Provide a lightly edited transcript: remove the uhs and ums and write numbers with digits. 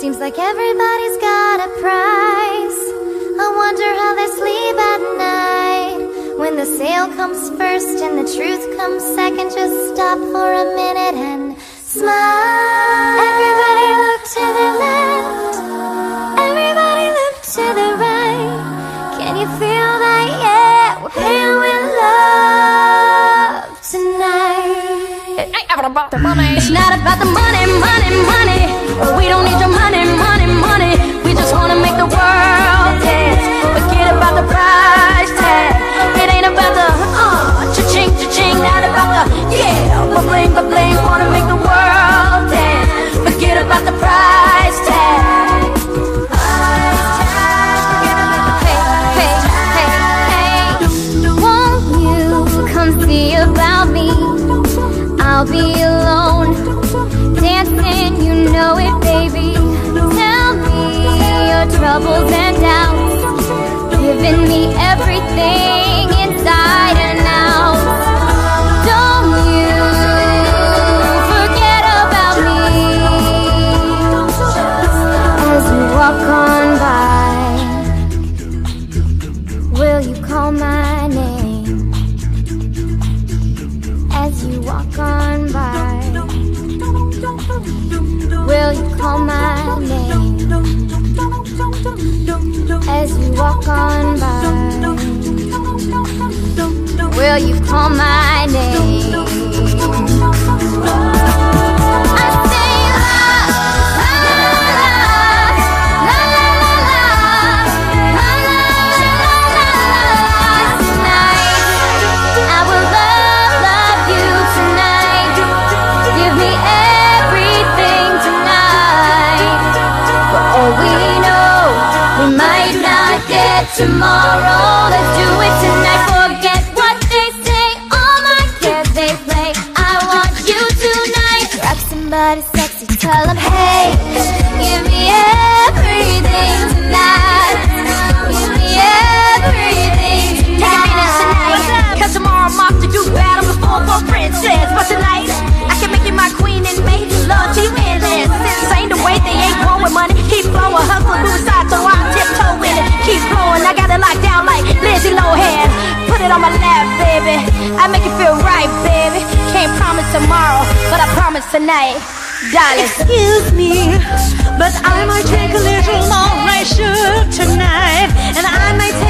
Seems like everybody's got a price. I wonder how they sleep at night. When the sale comes first and the truth comes second, just stop for a minute and smile. Everybody look to the left, everybody look to the right. Can you feel that? Yeah, we're paying with love tonight. It ain't ever about the money. It's not about the money, money, money. We don't need your money, money, money. We just wanna make the world dance. Forget about the price tag. It ain't about the cha-ching, cha-ching. Not about the ba-bling, ba-bling. Wanna make the world dance. Forget about the price tag. Hey, hey, hey, hey. Won't you come see about me? I'll be alone, dancing, you know it, baby. Tell me your troubles and doubts, giving me everything inside and out. Don't you forget about me as you walk on by. Will you call my name as you walk on by? Will you call my name as you walk on by? Will you call my name? I say la, la, la, la, la, la, la, la, tonight. I will love you tonight. Give me everything tonight. For all we know, we might not get tomorrow. Let's do it tonight. Forget what they say, all my cares they play. I want you tonight. Grab somebody sexy, tell them, hey, give me everything tonight. Give me everything tonight. Cause tomorrow I'm off to do battle before for princess. But tonight, I can make you my queen and make love to you endless. It's insane the way they ain't going with money. Keep flowing, hustle, move aside, so I tiptoe with it. Keep flowing, I got it locked down like Lindsay Lohan. Put it on my lap, baby. I make it feel right, baby. Can't promise tomorrow, but I promise tonight, darling. Excuse me, but I might take a little more I should tonight, and I might